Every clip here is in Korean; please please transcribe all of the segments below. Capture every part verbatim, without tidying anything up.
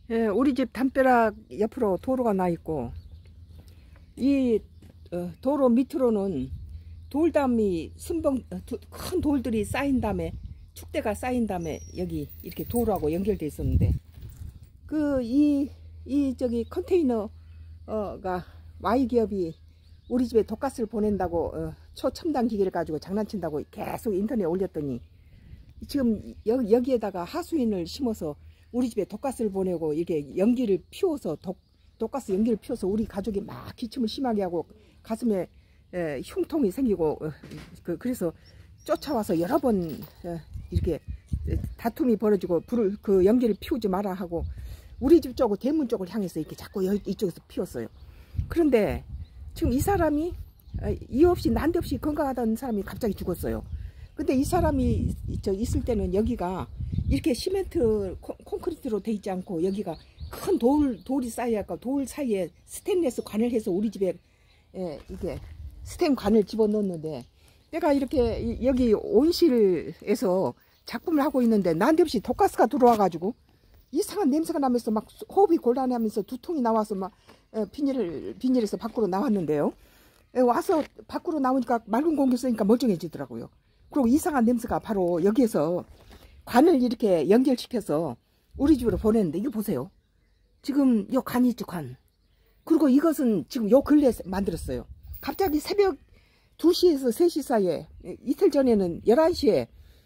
예, 우리 집 담벼락 옆으로 도로가 나 있고, 이 어, 도로 밑으로는 돌담이 순봉 어, 두, 큰 돌들이 쌓인 다음에, 축대가 쌓인 다음에 여기 이렇게 도로하고 연결돼 있었는데, 그 이 이 저기 컨테이너가 Y 기업이 우리 집에 독가스를 보낸다고 어, 초첨단 기계를 가지고 장난친다고 계속 인터넷에 올렸더니, 지금 여, 여기에다가 하수인을 심어서 우리 집에 독가스를 보내고 이렇게 연기를 피워서 독, 독가스 연기를 피워서 우리 가족이 막 기침을 심하게 하고 가슴에 에, 흉통이 생기고 어, 그, 그래서 쫓아와서 여러 번 어, 이렇게 다툼이 벌어지고 불을 그 연기를 피우지 마라 하고 우리 집 쪽으로 대문 쪽을 향해서 이렇게 자꾸 여, 이쪽에서 피웠어요. 그런데 지금 이 사람이 이유 없이 난데없이 건강하던 사람이 갑자기 죽었어요. 근데 이 사람이 저 있을 때는 여기가 이렇게 시멘트 콘, 콘크리트로 돼 있지 않고 여기가 큰 돌, 돌이 쌓여갖고 돌 사이에 스테인리스 관을 해서 우리 집에 예, 이게 스텐 관을 집어넣었는데, 내가 이렇게 여기 온실에서 작품을 하고 있는데 난데없이 독가스가 들어와가지고 이상한 냄새가 나면서 막 호흡이 곤란하면서 두통이 나와서 막 비닐, 비닐에서 밖으로 나왔는데요. 와서 밖으로 나오니까 맑은 공기 쓰니까 멀쩡해지더라고요. 그리고 이상한 냄새가 바로 여기에서 관을 이렇게 연결시켜서 우리 집으로 보냈는데, 이거 보세요. 지금 요 관이 있죠, 관. 그리고 이것은 지금 요 근래에 만들었어요. 갑자기 새벽 두 시에서 세 시 사이에, 이틀 전에는 열한 시에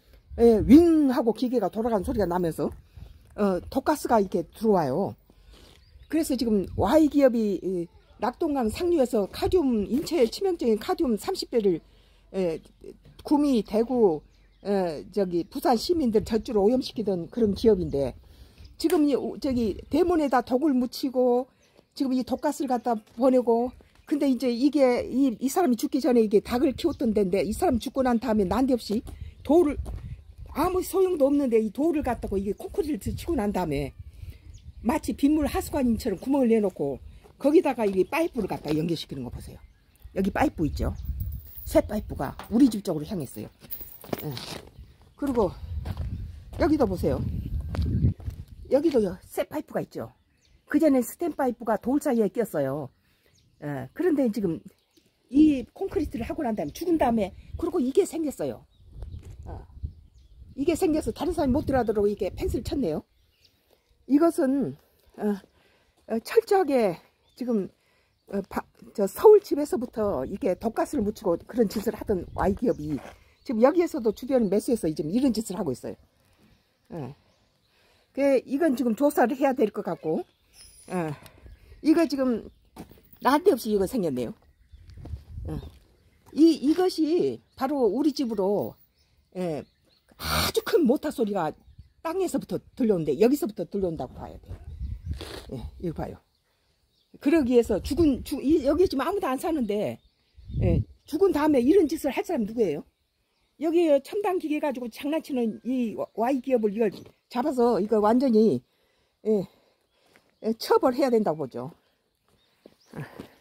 윙 하고 기계가 돌아가는 소리가 나면서 어, 독가스가 이렇게 들어와요. 그래서 지금 Y 기업이 낙동강 상류에서 카듐, 인체에 치명적인 카듐 삼십 배를 에, 구미, 대구, 에, 저기 부산 시민들 젖주로 오염시키던 그런 기업인데, 지금 이 저기 대문에다 독을 묻히고 지금 이 독가스를 갖다 보내고, 근데 이제 이게 이, 이 사람이 죽기 전에 이게 닭을 키웠던 데인데, 이 사람 죽고 난 다음에 난데없이 돌을, 아무 소용도 없는데 이 돌을 갖다고 이게 콘크리트를 치고 난 다음에 마치 빗물 하수관처럼 구멍을 내놓고 거기다가 이게 파이프를 갖다 연결시키는 거 보세요. 여기 파이프 있죠? 새 파이프가 우리 집 쪽으로 향했어요. 예. 그리고 여기도 보세요. 여기도 새 파이프가 있죠? 그전에 스텐 파이프가 돌 사이에 꼈어요. 예. 그런데 지금 이 콘크리트를 하고 난 다음에 죽은 다음에, 그리고 이게 생겼어요. 어. 이게 생겨서 다른 사람이 못 들어가도록 이렇게 펜스를 쳤네요. 이것은 어, 어, 철저하게 지금 어, 바, 저 서울 집에서부터 이렇게 독가스를 묻히고 그런 짓을 하던 Y 기업이 지금 여기에서도 주변 매수해서 지금 이런 짓을 하고 있어요. 어. 그 이건 지금 조사를 해야 될 것 같고, 어. 이거 지금 난데없이 이거 생겼네요. 어. 이 이것이 바로 우리 집으로 예, 아주 큰 모터 소리가 땅에서부터 들려오는데 여기서부터 들려온다고 봐야 돼요. 예, 이거 봐요. 그러기 위해서 죽은, 죽, 이, 여기 지금 아무도 안 사는데, 예, 죽은 다음에 이런 짓을 할 사람이 누구예요? 여기 첨단 기계 가지고 장난치는 이 Y 기업을 이걸 잡아서 이거 완전히, 예, 예, 처벌해야 된다고 보죠.